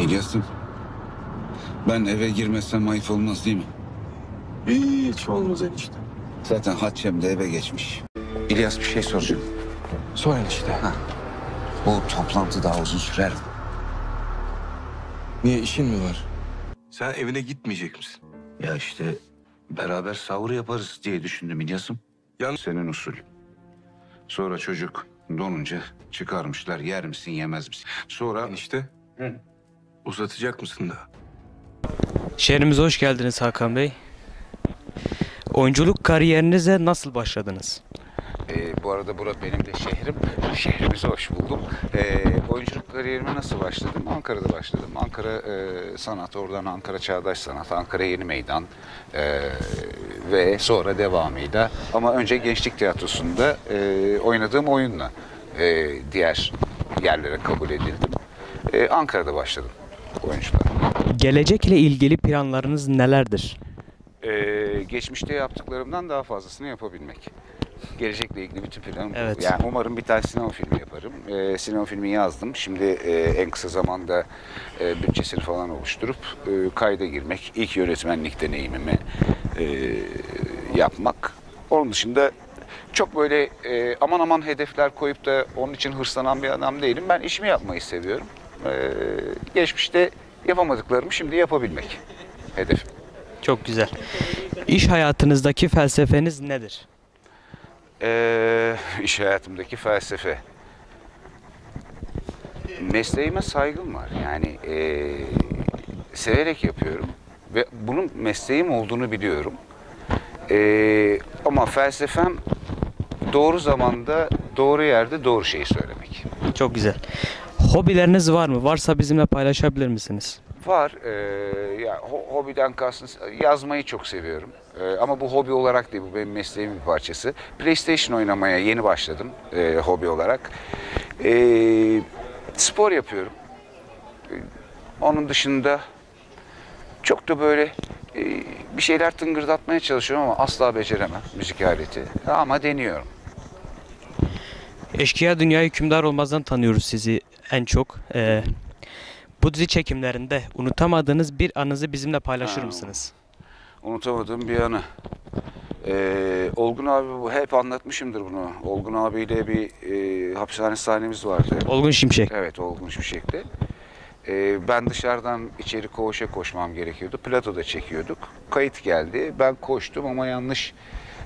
İlyas'ım, ben eve girmesem ayıp olmaz değil mi? Hiç olmaz enişte. Zaten Hatice'm de eve geçmiş. İlyas, bir şey soracağım. Sor enişte. Bu toplantı daha uzun sürer mi? Niye, işin mi var? Sen evine gitmeyecek misin? Ya işte beraber sahur yaparız diye düşündüm İlyas'ım. Yan Senin usul. Sonra çocuk donunca çıkarmışlar. Yer misin yemez misin? Sonra... enişte. Hı. Uzatacak mısın da? Şehrimize hoş geldiniz Hakan Bey. Oyunculuk kariyerinize nasıl başladınız? Bu arada burası benim de şehrim. Şehrimize hoş buldum. Oyunculuk kariyerime nasıl başladım? Ankara'da başladım. Ankara sanat, oradan Ankara Çağdaş Sanat, Ankara Yeni Meydan ve sonra devamıyla. Ama önce Gençlik Tiyatrosu'nda oynadığım oyunla diğer yerlere kabul edildim. Ankara'da başladım oyunculuğa. Gelecekle ilgili planlarınız nelerdir? Geçmişte yaptıklarımdan daha fazlasını yapabilmek. Gelecekle ilgili bütün planım bu. Evet. Yani umarım bir tane sinema filmi yaparım. Sinema filmi yazdım. Şimdi en kısa zamanda bütçesini falan oluşturup kayda girmek, ilk yönetmenlik deneyimimi yapmak. Onun dışında çok böyle aman aman hedefler koyup da onun için hırslanan bir adam değilim. Ben işimi yapmayı seviyorum. Geçmişte yapamadıklarımı şimdi yapabilmek hedefim. Çok güzel. İş hayatınızdaki felsefeniz nedir? İş hayatımdaki felsefe. Mesleğime saygım var. Yani severek yapıyorum ve bunun mesleğim olduğunu biliyorum. Ama felsefem doğru zamanda, doğru yerde doğru şeyi söylemek. Çok güzel. Hobileriniz var mı? Varsa bizimle paylaşabilir misiniz? Var. Ya hobiden kastım, yazmayı çok seviyorum. Ama bu hobi olarak değil, bu benim mesleğimin bir parçası. PlayStation oynamaya yeni başladım hobi olarak. Spor yapıyorum. Onun dışında çok da böyle bir şeyler tıngırdatmaya çalışıyorum ama asla beceremem müzik aleti. Ama deniyorum. Eşkıya Dünya Hükümdar Olmaz'dan tanıyoruz sizi en çok. Bu dizi çekimlerinde unutamadığınız bir anınızı bizimle paylaşır mısınız? Unutamadığım bir anı. Olgun abi, bu hep anlatmışımdır bunu. Olgun abiyle bir hapishane sahnemiz vardı. Olgun Şimşek. Evet, Olgun Şimşek'te. Ben dışarıdan içeri koğuşa koşmam gerekiyordu. Platoda çekiyorduk. Kayıt geldi. Ben koştum ama yanlış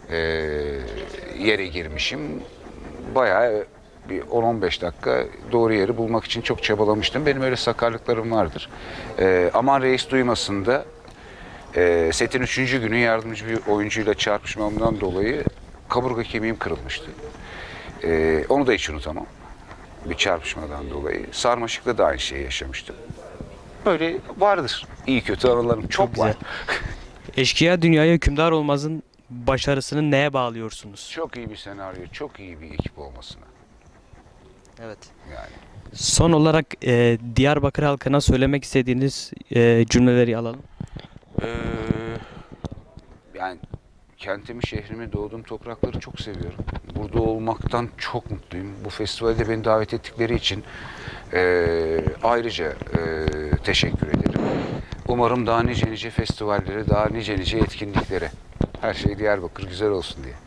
yere girmişim. Bayağı bir 10-15 dakika doğru yeri bulmak için çok çabalamıştım. Benim öyle sakarlıklarım vardır. Aman reis duymasın da setin 3. günü yardımcı bir oyuncuyla çarpışmamdan dolayı kaburga kemiğim kırılmıştı. Onu da hiç unutamam. Bir çarpışmadan dolayı. Sarmaşık'ta da aynı şeyi yaşamıştım. Böyle vardır. İyi kötü anılarım çok güzel. var. Eşkıya Dünyaya Hükümdar Olmaz'ın başarısını neye bağlıyorsunuz? Çok iyi bir senaryo, çok iyi bir ekip olmasına. Evet. Yani. Son olarak Diyarbakır halkına söylemek istediğiniz cümleleri alalım. Yani kentimi, şehrimi, doğduğum toprakları çok seviyorum. Burada olmaktan çok mutluyum. Bu festivalde beni davet ettikleri için ayrıca teşekkür ederim. Umarım daha nice festivallere, daha nice etkinliklere, her şey Diyarbakır güzel olsun diye.